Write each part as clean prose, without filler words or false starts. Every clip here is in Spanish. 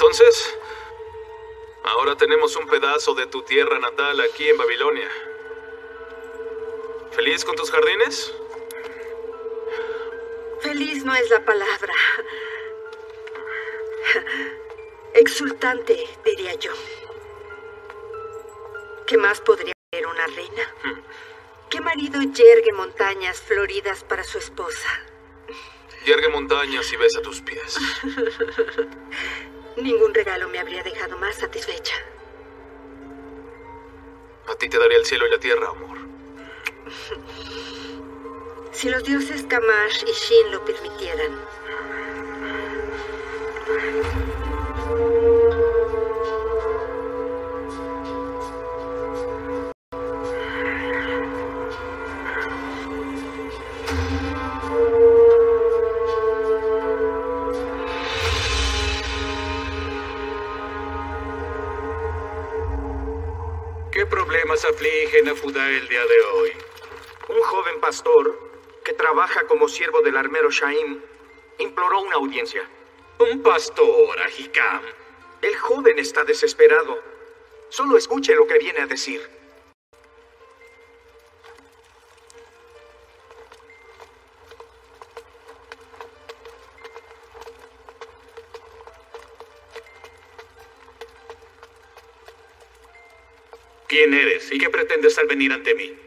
Entonces, ahora tenemos un pedazo de tu tierra natal aquí en Babilonia. ¿Feliz con tus jardines? Feliz no es la palabra. Exultante, diría yo. ¿Qué más podría querer una reina? ¿Qué marido yergue montañas floridas para su esposa? Yergue montañas y besa tus pies. Ningún regalo me habría dejado más satisfecha. A ti te daría el cielo y la tierra, amor. Si los dioses Kamash y Shin lo permitieran. ¿Qué problemas afligen a Judá el día de hoy? Un joven pastor que trabaja como siervo del armero Shaim imploró una audiencia. Un pastor, Ahikam. El joven está desesperado. Solo escuche lo que viene a decir. ¿Quién eres y qué pretendes al venir ante mí?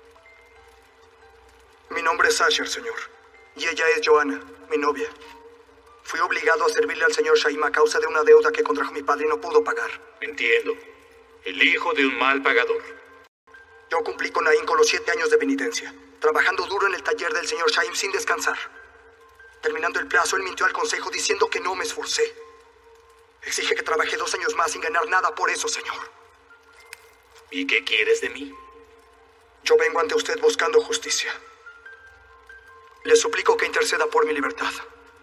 Mi nombre es Asher, señor. Y ella es Joanna, mi novia. Fui obligado a servirle al señor Shaim a causa de una deuda que contrajo mi padre y no pudo pagar. Entiendo. El hijo de un mal pagador. Yo cumplí con Naín con los 7 años de penitencia, trabajando duro en el taller del señor Shaim sin descansar. Terminando el plazo, él mintió al consejo diciendo que no me esforcé. Exige que trabajé 2 años más sin ganar nada por eso, señor. ¿Y qué quieres de mí? Yo vengo ante usted buscando justicia. Le suplico que interceda por mi libertad.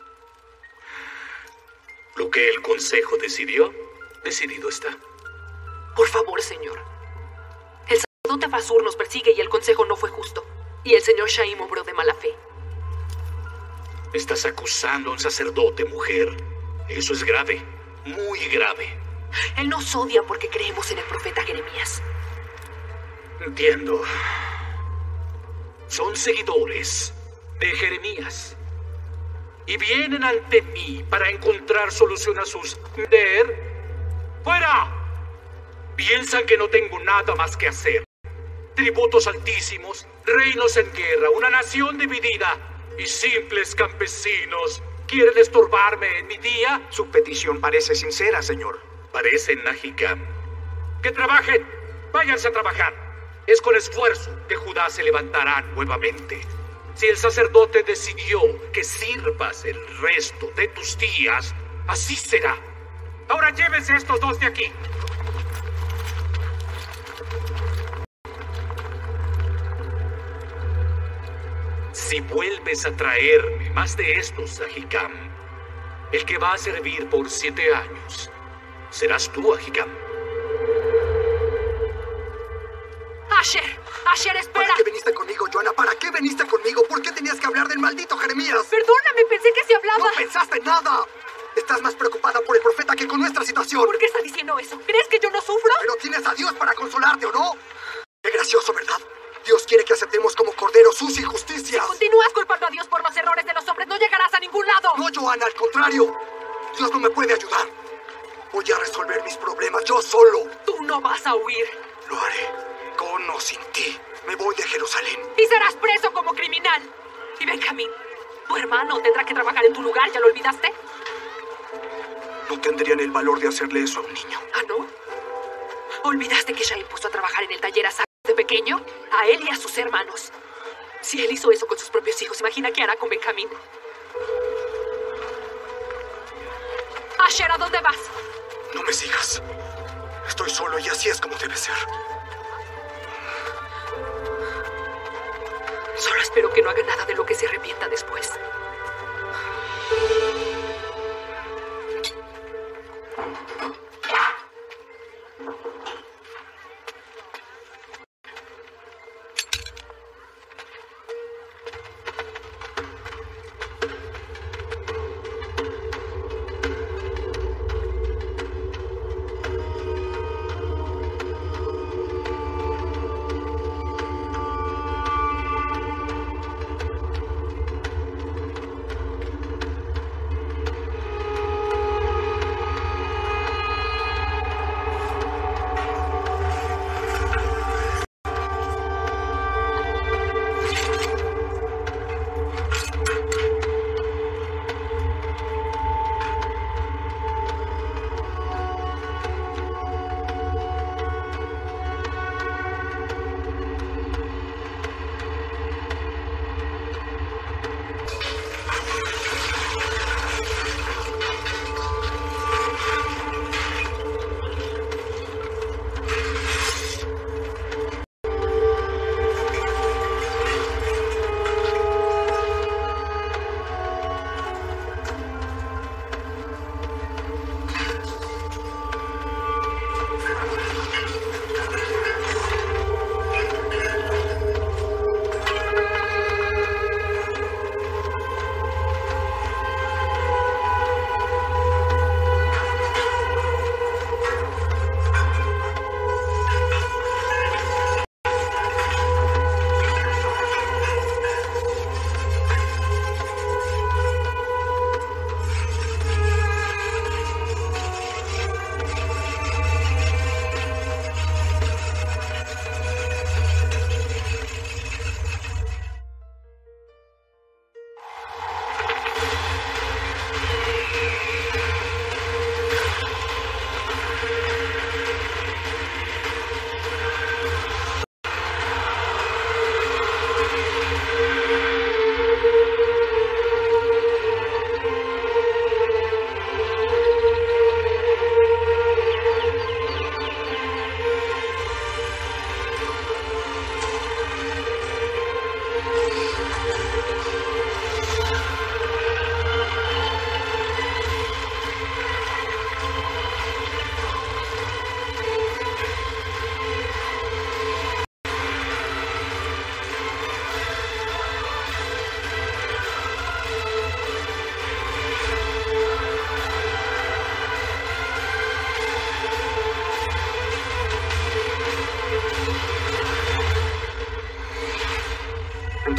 Lo que el consejo decidió, decidido está. Por favor, señor. El sacerdote Fasur nos persigue y el consejo no fue justo. Y el señor Shaim obró de mala fe. Estás acusando a un sacerdote, mujer. Eso es grave, muy grave. Él nos odia porque creemos en el profeta Jeremías. Entiendo. Son seguidores de Jeremías. Y vienen ante mí para encontrar solución a sus... ¡Fuera! Piensan que no tengo nada más que hacer. Tributos altísimos, reinos en guerra, una nación dividida y simples campesinos. ¿Quieren estorbarme en mi día? Su petición parece sincera, señor. Parecen, Ahikam. ¡Que trabajen! ¡Váyanse a trabajar! Es con esfuerzo que Judá se levantará nuevamente. Si el sacerdote decidió que sirvas el resto de tus días, así será. Ahora llévense estos 2 de aquí. Si vuelves a traerme más de estos, Ahikam, el que va a servir por 7 años serás tú, Ahikam. Asher, espera. ¿Para qué viniste conmigo, Joanna? ¿Para qué viniste conmigo? ¿Por qué tenías que hablar del maldito Jeremías? Perdóname, pensé que se hablaba. ¡No pensaste nada! Estás más preocupada por el profeta que con nuestra situación. ¿Por qué estás diciendo eso? ¿Crees que yo no sufro? Pero tienes a Dios para consolarte, ¿o no? Qué gracioso, ¿verdad? Dios quiere que aceptemos como corderos sus injusticias. Si continúas culpando a Dios por los errores de los hombres, no llegarás a ningún lado. No, Joanna, al contrario. Dios no me puede ayudar. Voy a resolver mis problemas yo solo. Tú no vas a huir. Lo haré, con o sin ti. Me voy de Jerusalén. Y serás preso como criminal. Y Benjamín, tu hermano tendrá que trabajar en tu lugar, ¿ya lo olvidaste? No tendrían el valor de hacerle eso a un niño. ¿Ah, no? ¿Olvidaste que Shaim puso a trabajar en el taller a Sara de pequeño? A él y a sus hermanos. Si él hizo eso con sus propios hijos, imagina qué hará con Benjamín. Asher, ¿a dónde vas? No me sigas. Estoy solo y así es como debe ser. Solo espero que no haga nada de lo que se arrepienta después.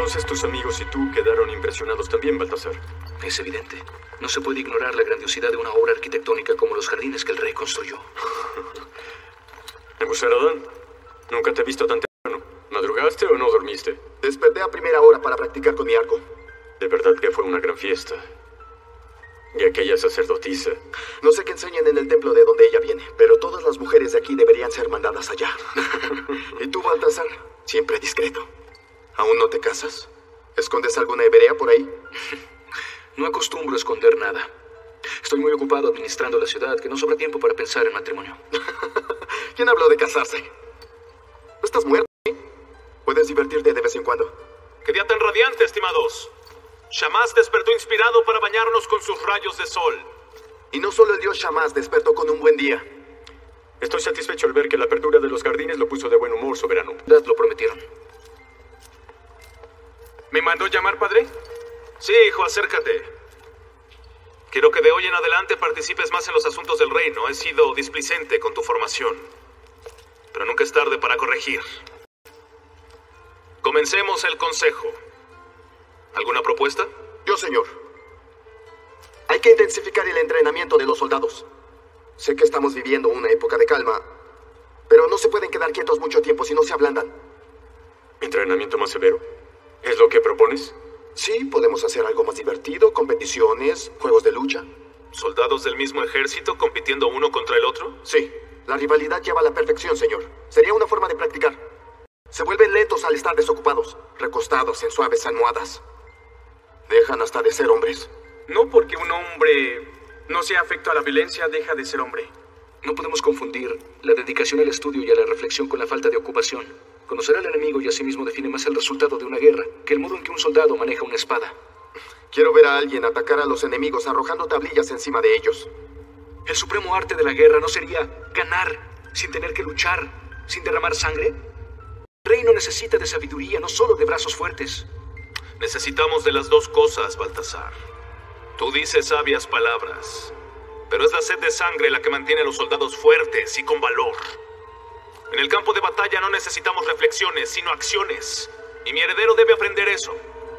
Entonces tus amigos y tú quedaron impresionados también, Baltasar. Es evidente. No se puede ignorar la grandiosidad de una obra arquitectónica como los jardines que el rey construyó. Nebuzaradán, nunca te he visto tan temprano. ¿Madrugaste o no dormiste? Desperté a primera hora para practicar con mi arco. De verdad que fue una gran fiesta. Y aquella sacerdotisa. No sé qué enseñan en el templo de donde ella viene, pero todas las mujeres de aquí deberían ser mandadas allá. ¿Y tú, Baltasar? Siempre discreto. ¿Aún no te casas? ¿Escondes alguna hebrea por ahí? No acostumbro a esconder nada. Estoy muy ocupado administrando la ciudad, que no sobra tiempo para pensar en matrimonio. ¿Quién habló de casarse? ¿No estás muerto? ¿Sí? Puedes divertirte de vez en cuando. ¡Qué día tan radiante, estimados! Shamash despertó inspirado para bañarnos con sus rayos de sol. Y no solo el dios Shamash despertó con un buen día. Estoy satisfecho al ver que la apertura de los jardines lo puso de buen humor, soberano. Lo prometieron. ¿Me mandó llamar, padre? Sí, hijo, acércate. Quiero que de hoy en adelante participes más en los asuntos del reino. He sido displicente con tu formación. Pero nunca es tarde para corregir. Comencemos el consejo. ¿Alguna propuesta? Yo, señor. Hay que intensificar el entrenamiento de los soldados. Sé que estamos viviendo una época de calma, pero no se pueden quedar quietos mucho tiempo si no se ablandan. ¿Entrenamiento más severo? ¿Es lo que propones? Sí, podemos hacer algo más divertido, competiciones, juegos de lucha. ¿Soldados del mismo ejército compitiendo uno contra el otro? Sí, la rivalidad lleva a la perfección, señor. Sería una forma de practicar. Se vuelven lentos al estar desocupados, recostados en suaves almohadas. Dejan hasta de ser hombres. No porque un hombre no sea afecto a la violencia, deja de ser hombre. No podemos confundir la dedicación al estudio y a la reflexión con la falta de ocupación. Conocer al enemigo y asimismo define más el resultado de una guerra que el modo en que un soldado maneja una espada. Quiero ver a alguien atacar a los enemigos arrojando tablillas encima de ellos. ¿El supremo arte de la guerra no sería ganar sin tener que luchar, sin derramar sangre? El reino necesita de sabiduría, no solo de brazos fuertes. Necesitamos de las dos cosas, Baltasar. Tú dices sabias palabras, pero es la sed de sangre la que mantiene a los soldados fuertes y con valor. En el campo de batalla no necesitamos reflexiones, sino acciones. Y mi heredero debe aprender eso.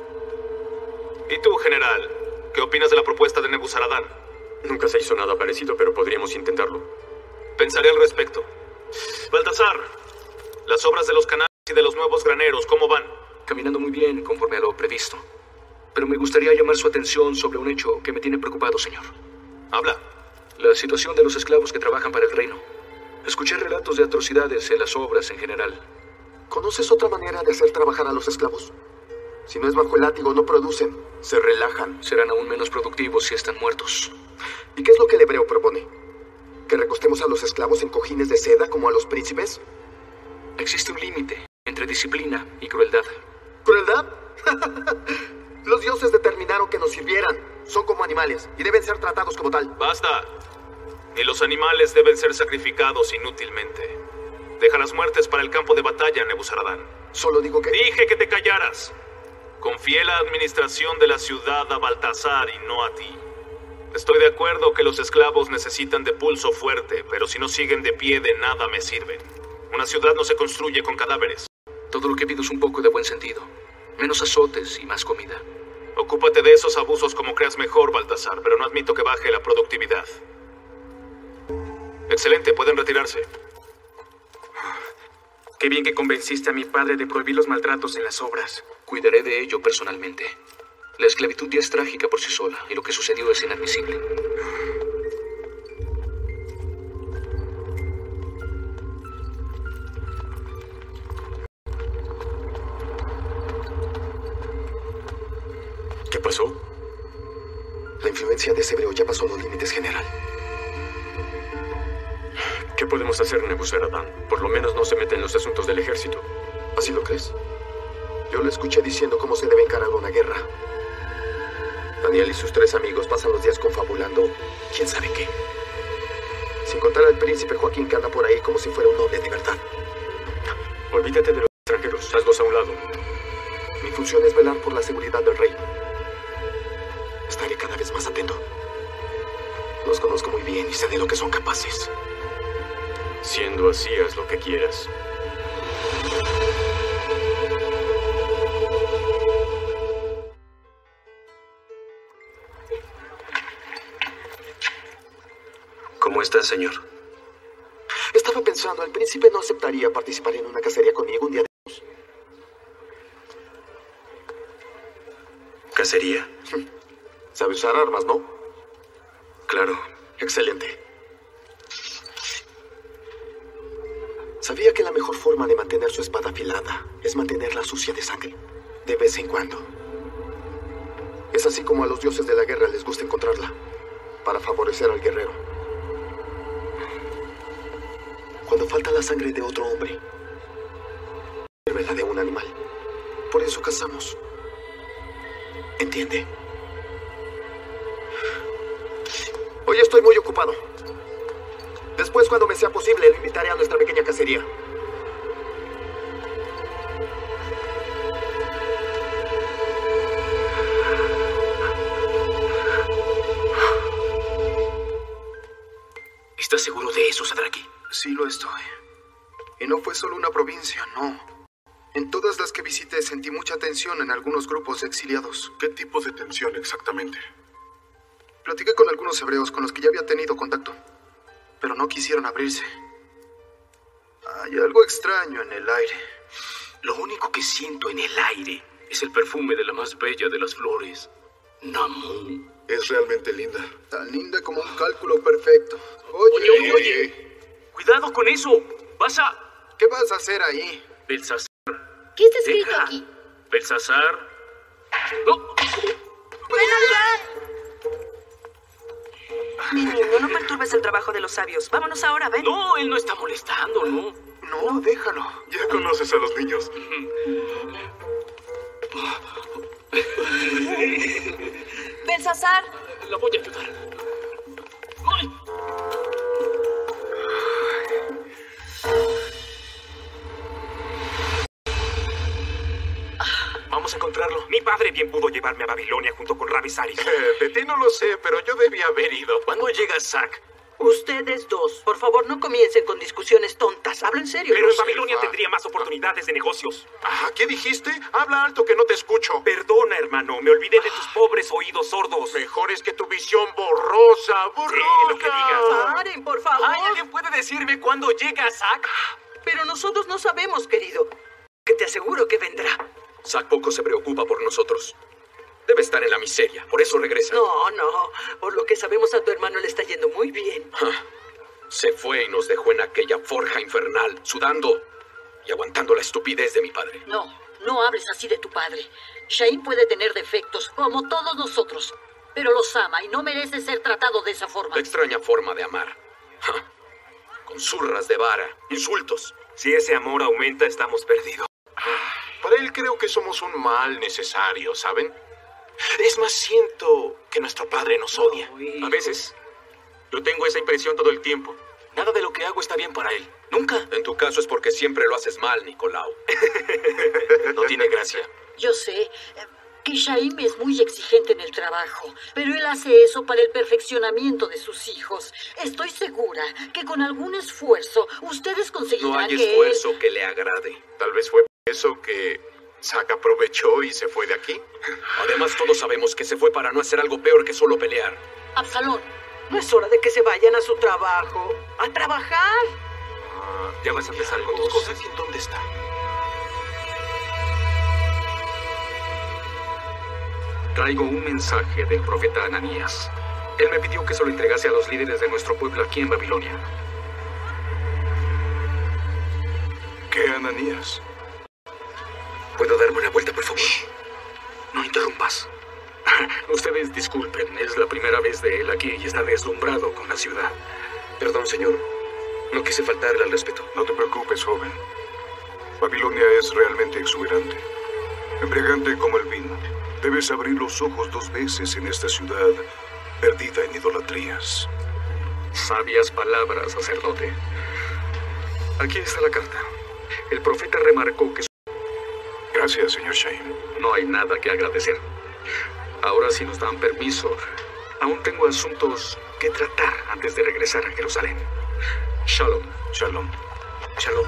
¿Y tú, general? ¿Qué opinas de la propuesta de Nebuzaradán? Nunca se hizo nada parecido, pero podríamos intentarlo. Pensaré al respecto. Baltasar, las obras de los canales y de los nuevos graneros, ¿cómo van? Caminando muy bien, conforme a lo previsto. Pero me gustaría llamar su atención sobre un hecho que me tiene preocupado, señor. Habla. La situación de los esclavos que trabajan para el reino. Escuché relatos de atrocidades en las obras en general. ¿Conoces otra manera de hacer trabajar a los esclavos? Si no es bajo el látigo, no producen, se relajan. Serán aún menos productivos si están muertos. ¿Y qué es lo que el hebreo propone? ¿Que recostemos a los esclavos en cojines de seda como a los príncipes? Existe un límite entre disciplina y crueldad. ¿Crueldad? Los dioses determinaron que nos sirvieran. Son como animales y deben ser tratados como tal. ¡Basta! Ni los animales deben ser sacrificados inútilmente. Deja las muertes para el campo de batalla, Nebuzaradán. Solo digo que... Dije que te callaras. Confié la administración de la ciudad a Baltasar y no a ti. Estoy de acuerdo que los esclavos necesitan de pulso fuerte, pero si no siguen de pie, de nada me sirven. Una ciudad no se construye con cadáveres. Todo lo que pido es un poco de buen sentido. Menos azotes y más comida. Ocúpate de esos abusos como creas mejor, Baltasar, pero no admito que baje la productividad. Excelente, pueden retirarse. Qué bien que convenciste a mi padre de prohibir los maltratos en las obras. Cuidaré de ello personalmente. La esclavitud ya es trágica por sí sola, y lo que sucedió es inadmisible. ¿Qué pasó? La influencia de ese hebreo ya pasó los límites, general. ¿Qué podemos hacer, Nebuzaradán? Por lo menos no se mete en los asuntos del ejército. ¿Así lo crees? Yo lo escuché diciendo cómo se debe encarar una guerra. Daniel y sus 3 amigos pasan los días confabulando quién sabe qué. Sin contar al príncipe Joaquín que anda por ahí como si fuera un noble de verdad. Olvídate de los extranjeros, hazlos a un lado. Mi función es velar por la seguridad del rey. Estaré cada vez más atento. Los conozco muy bien y sé de lo que son capaces. Siendo así, haz lo que quieras. ¿Cómo está, señor? Estaba pensando, el príncipe no aceptaría participar en una cacería conmigo un día de estos. ¿Cacería? ¿Sabe usar armas, no? Claro. Excelente. ¿Sabía que la mejor forma de mantener su espada afilada es mantenerla sucia de sangre? De vez en cuando. Es así como a los dioses de la guerra les gusta encontrarla, para favorecer al guerrero. Cuando falta la sangre de otro hombre, sirve la de un animal. Por eso cazamos. ¿Entiende? Hoy estoy muy ocupado. Después, cuando me sea posible, lo invitaré a nuestra pequeña cacería. ¿Estás seguro de eso, Sadraki? Sí, lo estoy. Y no fue solo una provincia, no. En todas las que visité sentí mucha tensión en algunos grupos de exiliados. ¿Qué tipo de tensión exactamente? Platiqué con algunos hebreos con los que ya había tenido contacto, pero no quisieron abrirse. Hay algo extraño en el aire. Lo único que siento en el aire es el perfume de la más bella de las flores, Namu. Es realmente linda. Tan linda como un cálculo perfecto. Oye. Cuidado con eso. ¿Qué vas a hacer ahí? Belsasar. ¿Qué está escrito aquí? Belsasar. ¡No! ¡Ven acá! Mi niño, no perturbes el trabajo de los sabios. Vámonos ahora, ven. No, él no está molestando, ¿no? No, déjalo. Ya conoces a los niños. Belsasar. La voy a ayudar. ¡Ay! Vamos a encontrarlo. Mi padre bien pudo llevarme a Babilonia junto con Rabbi Saris. De ti no lo sé, pero yo debía haber ido. ¿Cuándo llega Zack? Ustedes dos, por favor, no comiencen con discusiones tontas. Hablo en serio. Pero en Babilonia tendría más oportunidades de negocios. ¿Qué dijiste? Habla alto que no te escucho. Perdona, hermano. Me olvidé de tus pobres oídos sordos. Mejor es que tu visión borrosa. Sí, lo que digas. Paren, por favor. ¿Alguien puede decirme cuándo llega Zack? Pero nosotros no sabemos, querido. Que te aseguro que vendrá. Zack poco se preocupa por nosotros. Debe estar en la miseria, por eso regresa. No. Por lo que sabemos, a tu hermano le está yendo muy bien. Se fue y nos dejó en aquella forja infernal, sudando y aguantando la estupidez de mi padre. No hables así de tu padre. Shaim puede tener defectos, como todos nosotros, pero los ama y no merece ser tratado de esa forma. Extraña forma de amar. Con zurras de vara, insultos. Si ese amor aumenta, estamos perdidos. Para él creo que somos un mal necesario, ¿saben? Es más, siento que nuestro padre nos odia. A veces, yo tengo esa impresión todo el tiempo. Nada de lo que hago está bien para él. Nunca. En tu caso es porque siempre lo haces mal, Nicolau. No tiene gracia. Yo sé que Shaim es muy exigente en el trabajo, pero él hace eso para el perfeccionamiento de sus hijos. Estoy segura que con algún esfuerzo ustedes conseguirán No hay que esfuerzo que le agrade. Tal vez fue eso que Zack aprovechó y se fue de aquí. Además, todos sabemos que se fue para no hacer algo peor que solo pelear. Absalón. No es hora de que se vayan a su trabajo. ¡A trabajar! ¿Ya vas a empezar con tus cosas? ¿Dónde está? Traigo un mensaje del profeta Ananías. Él me pidió que se lo entregase a los líderes de nuestro pueblo aquí en Babilonia. ¿Qué, Ananías? ¿Puedo darme una vuelta, por favor? No interrumpas. Ustedes disculpen, es la primera vez de él aquí y está deslumbrado con la ciudad. Perdón, señor. No quise faltarle al respeto. No te preocupes, joven. Babilonia es realmente exuberante. Embriagante como el vino. Debes abrir los ojos 2 veces en esta ciudad perdida en idolatrías. Sabias palabras, sacerdote. Aquí está la carta. El profeta remarcó que... Gracias, señor Shaim. No hay nada que agradecer. Ahora, si nos dan permiso, aún tengo asuntos que tratar antes de regresar a Jerusalén. Shalom. Shalom. Shalom.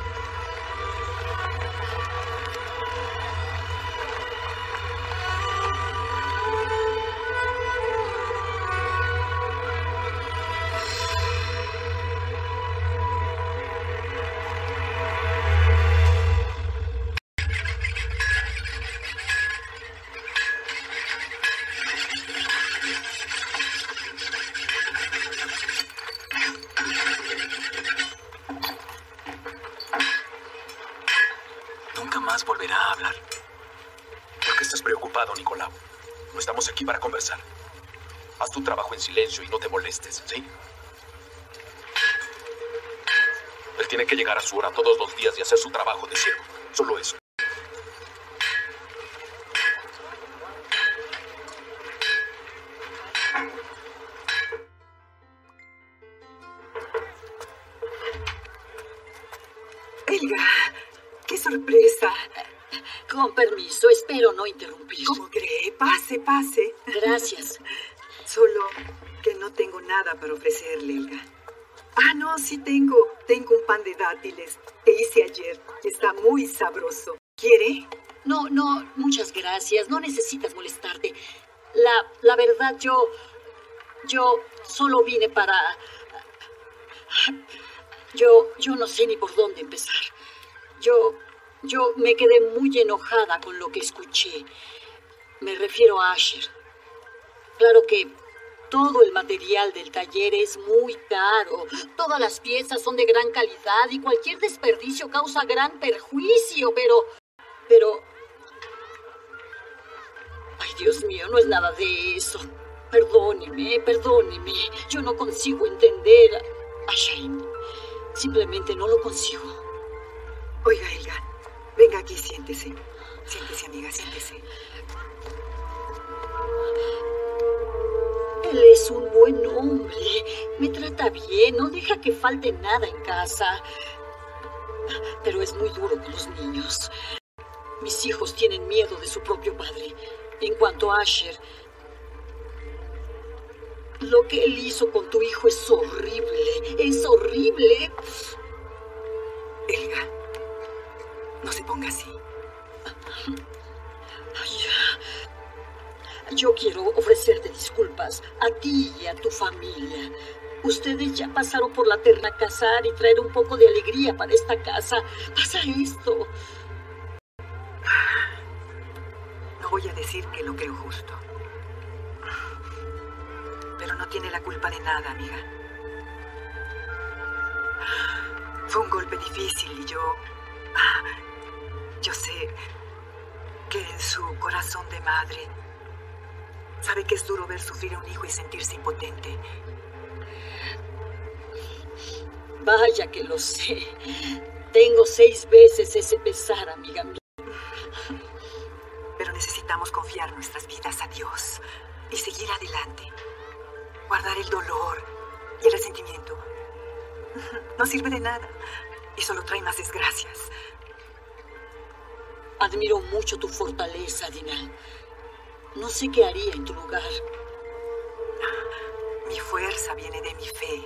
nunca más volverá a hablar. ¿Por qué estás preocupado, Nicolau? No estamos aquí para conversar. Haz tu trabajo en silencio y no te molestes, ¿sí? Él tiene que llegar a su hora todos los días y hacer su trabajo de siervo. Solo eso. Elga, qué sorpresa. Con permiso, espero no interrumpir. ¿Cómo cree? Pase, pase. Gracias. Solo que no tengo nada para ofrecerle, Elga. Ah, no, sí tengo. Tengo un pan de dátiles que hice ayer. Está muy sabroso. ¿Quiere? No, muchas gracias. No necesitas molestarte. La verdad, yo solo vine para... Yo no sé ni por dónde empezar. Yo me quedé muy enojada con lo que escuché. Me refiero a Asher. Claro que todo el material del taller es muy caro. Todas las piezas son de gran calidad y cualquier desperdicio causa gran perjuicio, pero... Ay, Dios mío, no es nada de eso. Perdóneme. Yo no consigo entender a Shaim. Simplemente no lo consigo. Oiga, Elga, venga aquí, siéntese. Siéntese, amiga, siéntese. Él es un buen hombre. Me trata bien, no deja que falte nada en casa. Pero es muy duro con los niños. Mis hijos tienen miedo de su propio padre. En cuanto a Asher, lo que él hizo con tu hijo es horrible. Es horrible. Elga, no se ponga así. Yo quiero ofrecerte disculpas a ti y a tu familia. Ustedes ya pasaron por la terna casar y traer un poco de alegría para esta casa. Pasa esto. No voy a decir que lo creo justo. Pero no tiene la culpa de nada, amiga. Fue un golpe difícil y yo sé que en su corazón de madre sabe que es duro ver sufrir a un hijo y sentirse impotente. Vaya que lo sé. Tengo 6 veces ese pesar, amiga mía. Pero necesitamos confiar nuestras vidas a Dios y seguir adelante. Guardar el dolor y el resentimiento no sirve de nada y solo trae más desgracias. Admiro mucho tu fortaleza, Dina. No sé qué haría en tu lugar. Mi fuerza viene de mi fe.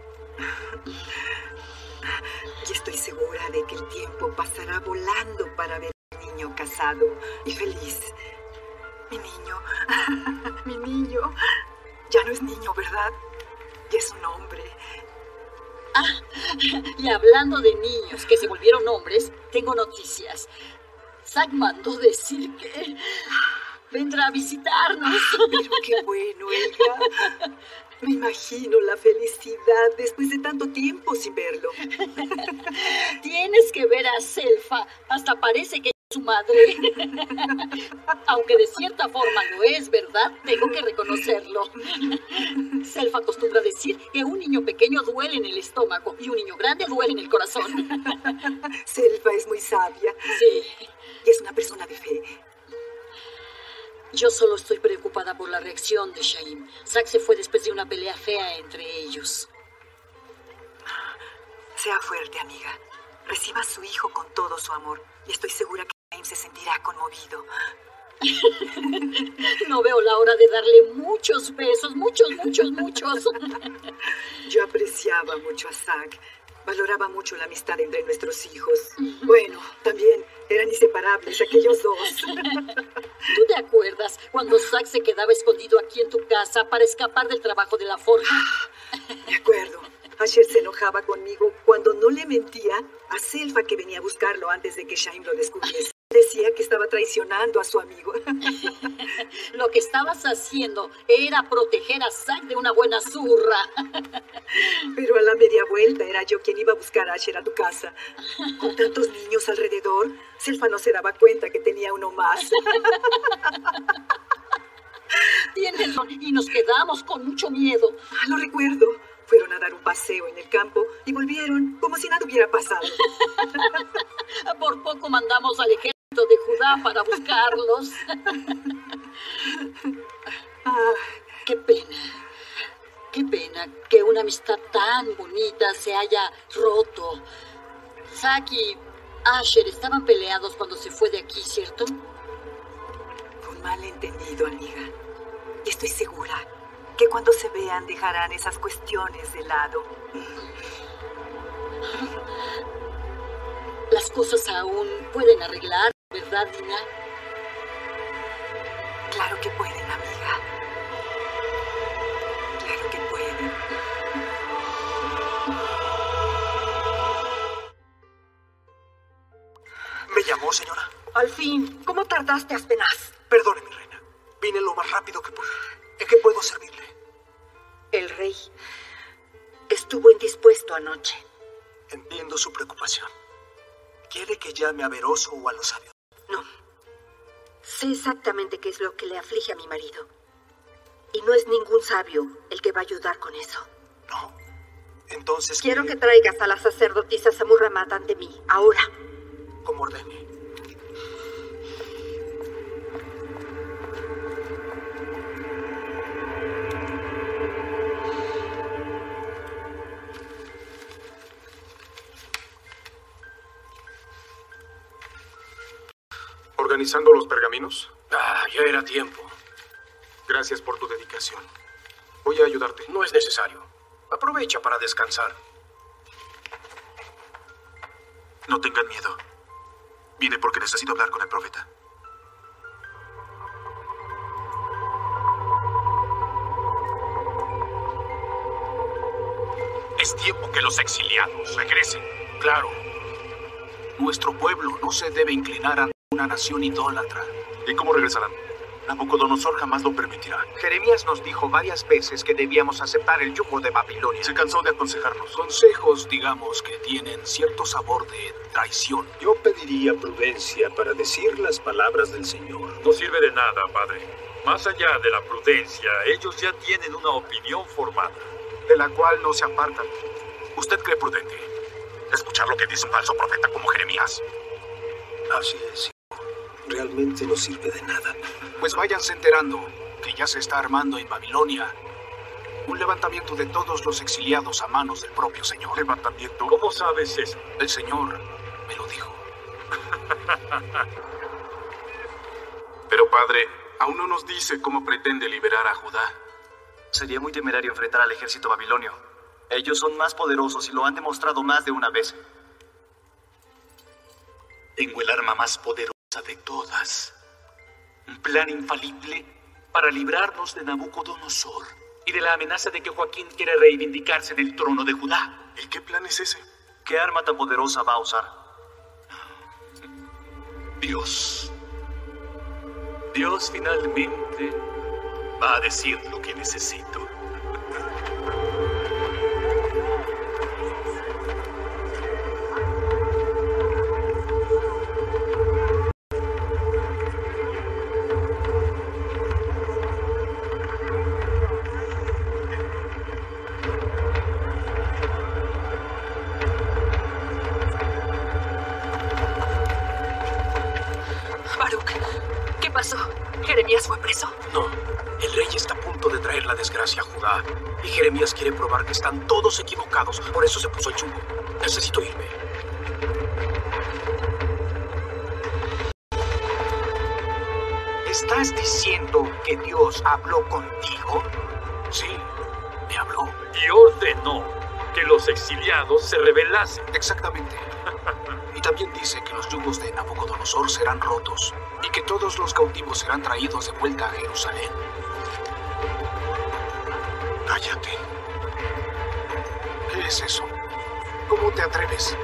Y estoy segura de que el tiempo pasará volando para ver a mi niño casado y feliz. Mi niño, ya no es niño, ¿verdad? Ya es un hombre. Ah, y hablando de niños que se volvieron hombres, tengo noticias. Zack mandó decir que vendrá a visitarnos. Pero qué bueno, Elga. Me imagino la felicidad después de tanto tiempo sin verlo. Tienes que ver a Selfa. Hasta parece que es su madre. Aunque de cierta forma lo es, ¿verdad? Tengo que reconocerlo. Selfa acostumbra decir que un niño pequeño duele en el estómago y un niño grande duele en el corazón. Selfa es muy sabia. Sí. Y es una persona de fe. Yo solo estoy preocupada por la reacción de Shaim. Zack se fue después de una pelea fea entre ellos. Sea fuerte, amiga. Reciba a su hijo con todo su amor. Y estoy segura que Shaim se sentirá conmovido. No veo la hora de darle muchos besos. Muchos. Yo apreciaba mucho a Zack. Valoraba mucho la amistad entre nuestros hijos. Bueno, también eran inseparables aquellos dos. ¿Tú te acuerdas cuando Zack se quedaba escondido aquí en tu casa para escapar del trabajo de la forja? Me acuerdo. Asher se enojaba conmigo cuando no le mentía a Selfa que venía a buscarlo antes de que Shaim lo descubriese. Decía que estaba traicionando a su amigo. Lo que estabas haciendo era proteger a Zack de una buena zurra. Pero a la media vuelta era yo quien iba a buscar a Asher a tu casa. Con tantos niños alrededor, Silfa no se daba cuenta que tenía uno más. Tienes razón, y nos quedamos con mucho miedo. Lo recuerdo. Fueron a dar un paseo en el campo y volvieron como si nada hubiera pasado. Por poco mandamos al ejército de Judá para buscarlos. Qué pena que una amistad tan bonita se haya roto. Zack y Asher estaban peleados cuando se fue de aquí, ¿cierto? Un malentendido, amiga. Y estoy segura que cuando se vean dejarán esas cuestiones de lado. Las cosas aún pueden arreglar, ¿verdad, Dina? Claro que pueden, amiga. Claro que pueden. ¿Me llamó, señora? Al fin. ¿Cómo tardaste apenas? Perdone, mi reina. Vine lo más rápido que pude. ¿En qué puedo servirle? El rey estuvo indispuesto anoche. Entiendo su preocupación. ¿Quiere que llame a Veroso o a los sabios? No. Sé exactamente qué es lo que le aflige a mi marido. Y no es ningún sabio el que va a ayudar con eso. No. Entonces... Quiero que traigas a la sacerdotisa Samurramat ante mí, ahora. Como ordene. ¿Organizando los pergaminos? Ya era tiempo. Gracias por tu dedicación. Voy a ayudarte. No es necesario. Aprovecha para descansar. No tengan miedo. Vine porque necesito hablar con el profeta. Es tiempo que los exiliados regresen. Claro. Nuestro pueblo no se debe inclinar ante una nación idólatra. ¿Y cómo regresarán? Nabucodonosor jamás lo permitirá. Jeremías nos dijo varias veces que debíamos aceptar el yugo de Babilonia. Se cansó de aconsejarnos. Consejos, digamos, que tienen cierto sabor de traición. Yo pediría prudencia para decir las palabras del Señor. No sirve de nada, padre. Más allá de la prudencia, ellos ya tienen una opinión formada, de la cual no se apartan. ¿Usted cree prudente escuchar lo que dice un falso profeta como Jeremías? Así es. Realmente no sirve de nada. Pues váyanse enterando que ya se está armando en Babilonia un levantamiento de todos los exiliados a manos del propio Señor. ¿Levantamiento? ¿Cómo sabes eso? El Señor me lo dijo. Pero padre, aún no nos dice cómo pretende liberar a Judá. Sería muy temerario enfrentar al ejército babilonio. Ellos son más poderosos y lo han demostrado más de una vez. Tengo el arma más poderosa de todas. Un plan infalible para librarnos de Nabucodonosor y de la amenaza de que Joaquín quiere reivindicarse en el trono de Judá. ¿Y qué plan es ese? ¿Qué arma tan poderosa va a usar? Dios. Dios finalmente va a decir lo que necesito. ¿Jeremías fue preso? No, el rey está a punto de traer la desgracia a Judá. Y Jeremías quiere probar que están todos equivocados. Por eso se puso el yugo. Necesito irme. ¿Estás diciendo que Dios habló contigo? Sí, me habló. Y ordenó que los exiliados se rebelasen. Exactamente. Y también dice que los yugos de Nabucodonosor serán rotos y que todos los cautivos serán traídos de vuelta a Jerusalén. Cállate. ¿Qué es eso? ¿Cómo te atreves?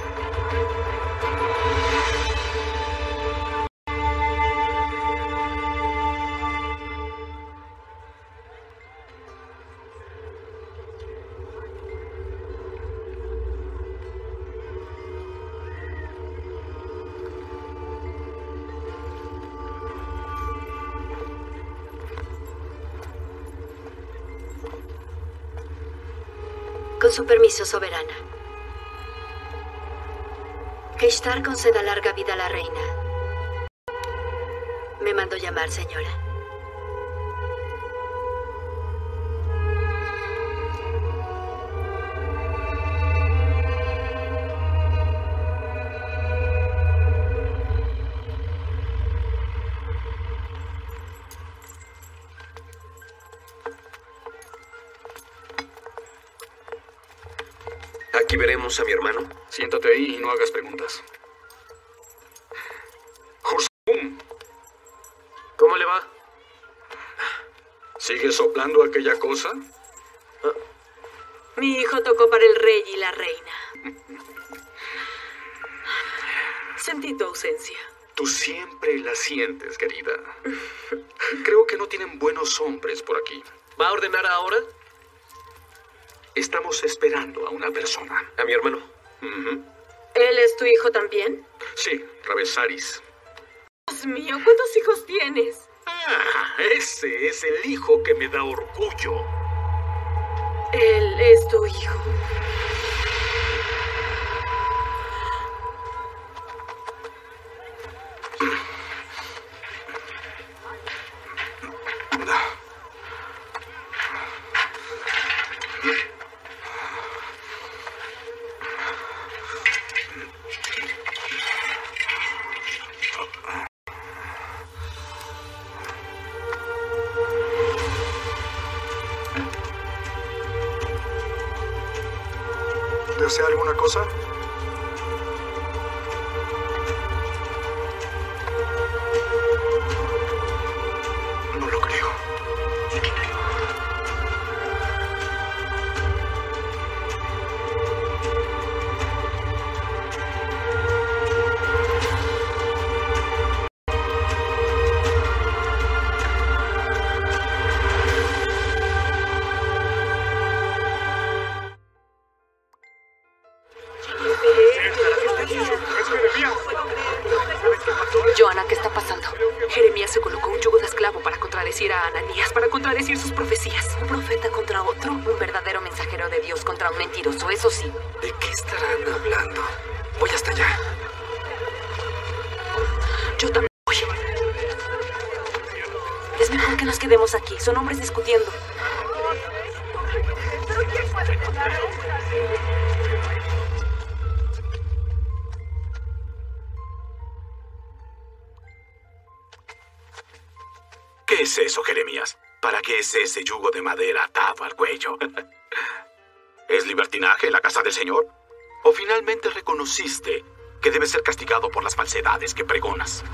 su permiso, soberana. Que Ishtar conceda larga vida a la reina. Me mandó llamar, señora. Aquí veremos a mi hermano. Siéntate ahí y no hagas preguntas. Hursum, ¿cómo le va? ¿Sigue soplando aquella cosa? Mi hijo tocó para el rey y la reina. Sentí tu ausencia. Tú siempre la sientes, querida. Creo que no tienen buenos hombres por aquí. ¿Va a ordenar ahora? Estamos esperando a una persona. ¿A mi hermano? ¿Él es tu hijo también? Sí, Rabesaris. Dios mío, ¿cuántos hijos tienes? Ah, ese es el hijo que me da orgullo. Él es tu hijo. ¿Desea alguna cosa? No lo creo. Johanna, ¿qué está pasando? Jeremías se colocó un yugo de esclavo para contradecir a Ananías, para contradecir sus profecías. Un profeta contra otro, un verdadero mensajero de Dios contra un mentiroso, eso sí. ¿De qué estarán hablando? Voy hasta allá. Yo también voy. Es mejor que nos quedemos aquí, son hombres discutiendo. ¿Qué es eso, Jeremías? ¿Para qué es ese yugo de madera atado al cuello? ¿Es libertinaje en la casa del Señor? ¿O finalmente reconociste que debes ser castigado por las falsedades que pregonas?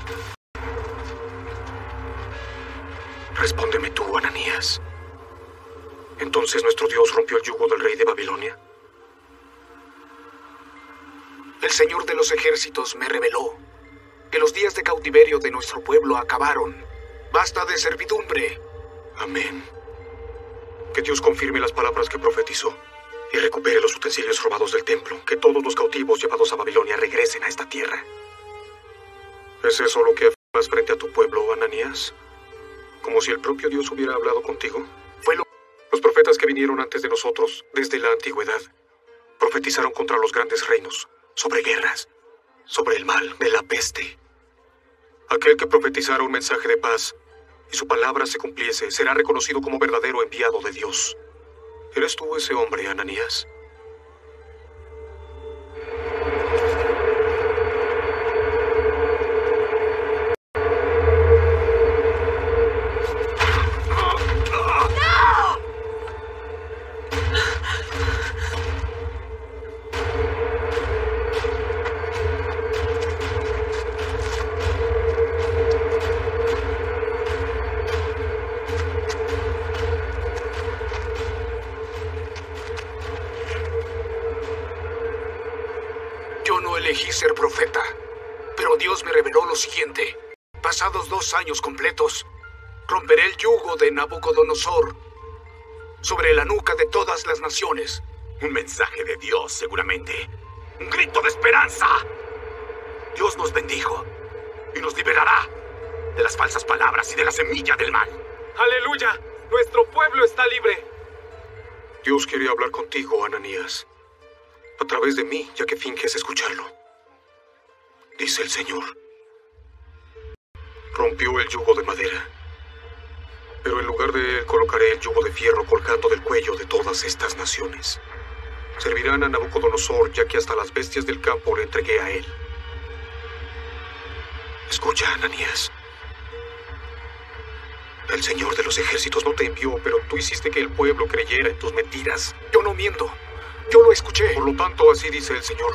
Respóndeme tú, Ananías. ¿Entonces nuestro Dios rompió el yugo del rey de Babilonia? El Señor de los ejércitos me reveló que los días de cautiverio de nuestro pueblo acabaron. Basta de servidumbre. Amén. Que Dios confirme las palabras que profetizó y recupere los utensilios robados del templo. Que todos los cautivos llevados a Babilonia regresen a esta tierra. ¿Es eso lo que afirmas frente a tu pueblo, Ananías? Como si el propio Dios hubiera hablado contigo. Los profetas que vinieron antes de nosotros, desde la antigüedad, profetizaron contra los grandes reinos, sobre guerras, sobre el mal de la peste. Aquel que profetizara un mensaje de paz y su palabra se cumpliese, será reconocido como verdadero enviado de Dios. ¿Eres tú ese hombre, Ananías? Elegí ser profeta, pero Dios me reveló lo siguiente. Pasados 2 años completos, romperé el yugo de Nabucodonosor sobre la nuca de todas las naciones. Un mensaje de Dios, seguramente. Un grito de esperanza. Dios nos bendijo y nos liberará de las falsas palabras y de la semilla del mal. ¡Aleluya! ¡Nuestro pueblo está libre! Dios quiere hablar contigo, Ananías. A través de mí, ya que finges escucharlo. Dice el Señor. Rompió el yugo de madera. Pero en lugar de él colocaré el yugo de fierro colgando del cuello de todas estas naciones. Servirán a Nabucodonosor, ya que hasta las bestias del campo le entregué a él. Escucha, Ananías. El Señor de los ejércitos no te envió, pero tú hiciste que el pueblo creyera en tus mentiras. Yo no miento. Yo lo escuché. Por lo tanto, así dice el Señor.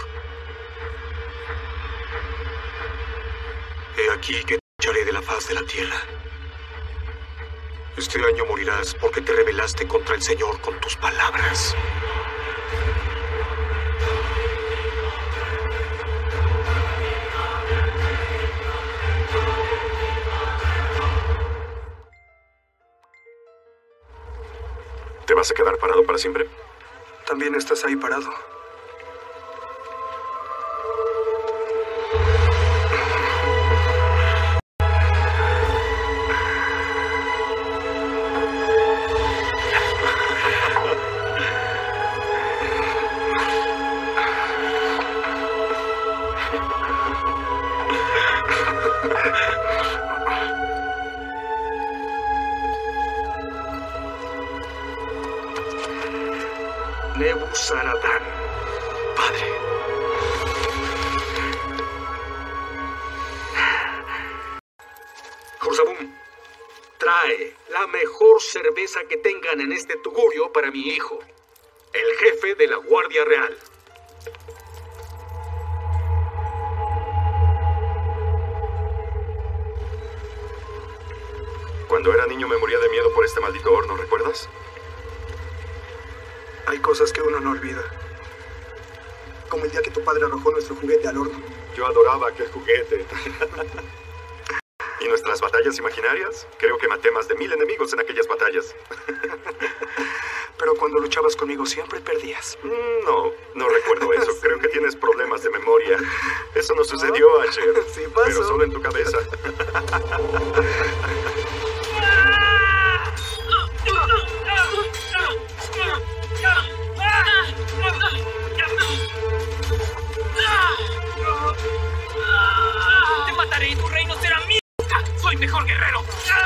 He aquí que te echaré de la faz de la tierra. Este año morirás porque te rebelaste contra el Señor con tus palabras. ¿Te vas a quedar parado para siempre? También estás ahí parado. Nebuzaradán, Padre. Jorzabún, trae la mejor cerveza que tengan en este tugurio para mi hijo, el jefe de la Guardia Real. Cuando era niño me moría de miedo por este maldito horno, ¿recuerdas? Hay cosas que uno no olvida. Como el día que tu padre arrojó nuestro juguete al horno. Yo adoraba aquel juguete. ¿Y nuestras batallas imaginarias? Creo que maté más de 1000 enemigos en aquellas batallas. Pero cuando luchabas conmigo siempre perdías. No recuerdo eso. Creo que tienes problemas de memoria. Eso no sucedió, Asher. Sí pasó. Pero solo en tu cabeza. ¡Te mataré y tu reino será mío! ¡Soy mejor guerrero!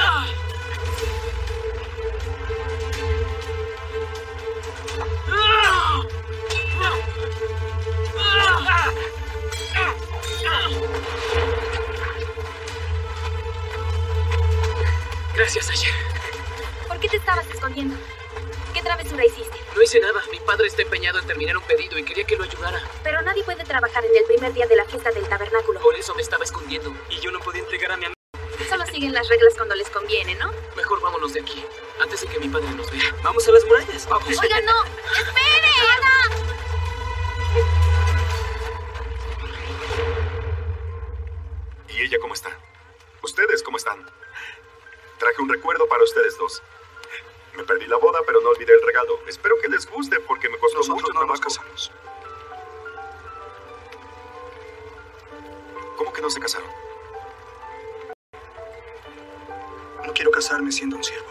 Gracias, Asher. ¿Por qué te estabas escondiendo? ¿Qué travesura hiciste? No hice nada. Mi padre está empeñado en terminar un pedido y quería que lo ayudara. Pero nadie puede trabajar en el primer día de la fiesta del tabernáculo. Por eso me estaba escondiendo. Y yo no podía entregar a mi amigo. Solo siguen las reglas cuando les conviene, ¿no? Mejor vámonos de aquí, antes de que mi padre nos vea. Vamos a las murallas, vamos. Oiga, no. ¡Espere, Ana! ¿Y ella cómo está? ¿Ustedes cómo están? Traje un recuerdo para ustedes dos. Me perdí la boda, pero no olvidé el regalo. Espero que les guste porque me costó mucho trabajo. Nos casamos. ¿Cómo que no se casaron? No quiero casarme siendo un siervo.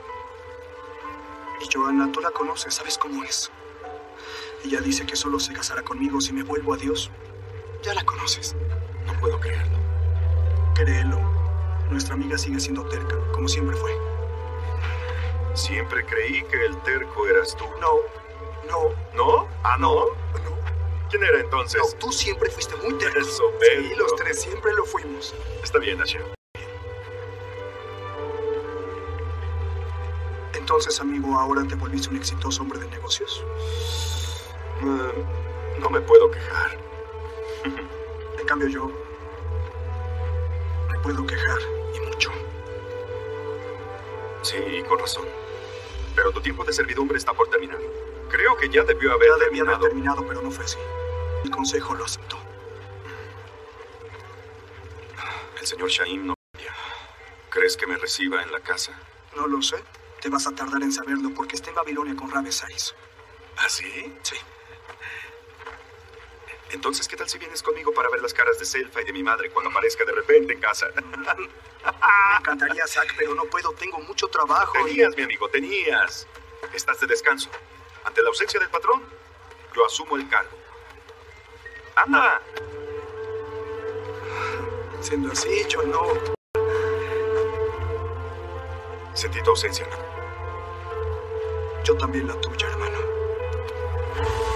Y Joanna, tú la conoces, sabes cómo es. Ella dice que solo se casará conmigo si me vuelvo a Dios. Ya la conoces. No puedo creerlo. Créelo. Nuestra amiga sigue siendo terca, como siempre fue. Siempre creí que el terco eras tú. No. ¿No? ¿Ah, no? No. ¿Quién era entonces? No, tú siempre fuiste muy terco. Soberbio. Sí, los tres siempre lo fuimos. Está bien, Asher. Entonces, amigo, ¿ahora te volviste un exitoso hombre de negocios? No me puedo quejar. En cambio, yo me puedo quejar, y mucho. Sí, con razón. Pero tu tiempo de servidumbre está por terminar. Creo que ya debió haber terminado, pero no fue así. El consejo lo aceptó. El señor Shaim no cambia. ¿Crees que me reciba en la casa? No lo sé. Te vas a tardar en saberlo porque está en Babilonia con Rabesais. ¿Ah, sí? Sí. Entonces, ¿qué tal si vienes conmigo para ver las caras de Selfa y de mi madre cuando aparezca de repente en casa? Me encantaría, Zack, pero no puedo. Tengo mucho trabajo. Tenías, mi amigo, tenías. Estás de descanso. Ante la ausencia del patrón, yo asumo el cargo. ¡Anda! Siendo así, yo no... Sentí tu ausencia. Yo también la tuya, hermano.